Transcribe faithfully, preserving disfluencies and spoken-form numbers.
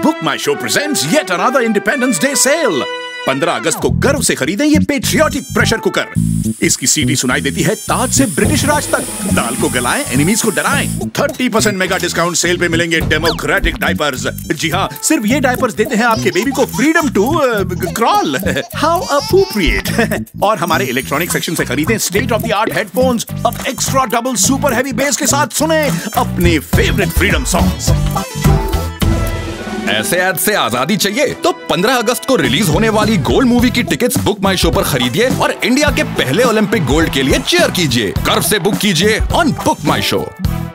Book My Show presents yet another independence day sale. पंद्रह अगस्त को गर्व से खरीदें ये पेट्रियोटिक प्रेशर कुकर। इसकी सीटी सुनाई देती है ताज से ब्रिटिश राज तक। दाल को गलाएं, एनिमीज को डराएं। तीस परसेंट मेगा डिस्काउंट सेल पे मिलेंगे डेमोक्रेटिक डायपर्स। जी हाँ, सिर्फ ये डायपर्स देते हैं आपके बेबी को freedom to crawl. How appropriate. और हमारे इलेक्ट्रॉनिक सेक्शन से खरीदें state of the art headphones. अब extra double super heavy bass के साथ सुने अपने फेवरेट फ्रीडम सॉन्ग्स। ऐसे ऐड से आजादी चाहिए तो पंद्रह अगस्त को रिलीज होने वाली गोल्ड मूवी की टिकट्स बुक माई शो पर खरीदिए और इंडिया के पहले ओलंपिक गोल्ड के लिए चीयर कीजिए। गर्व से बुक कीजिए ऑन बुक माई शो।